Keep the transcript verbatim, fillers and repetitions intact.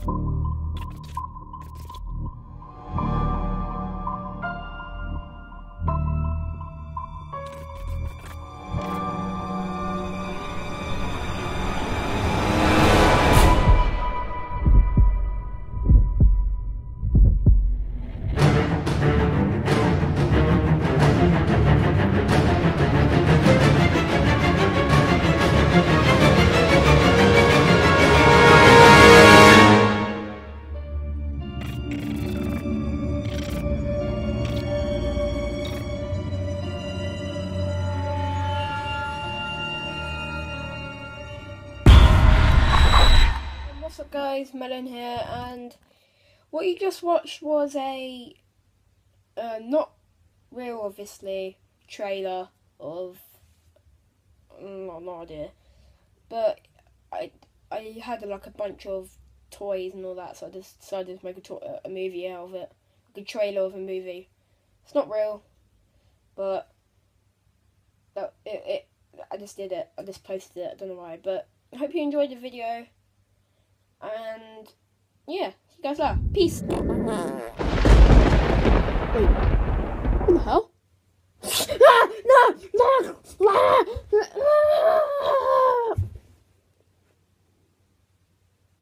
What's up guys, Melon here, and what you just watched was a uh, not real obviously trailer of mm, no idea, but I I had like a bunch of toys and all that, so I just decided to make a, to a movie out of it, like a trailer of a movie. It's not real, but that it, it I just did it. I just posted it. I don't know why, but I hope you enjoyed the video. And yeah, see you guys later. Peace. Wait, what the hell? Ah, no, no, no, no.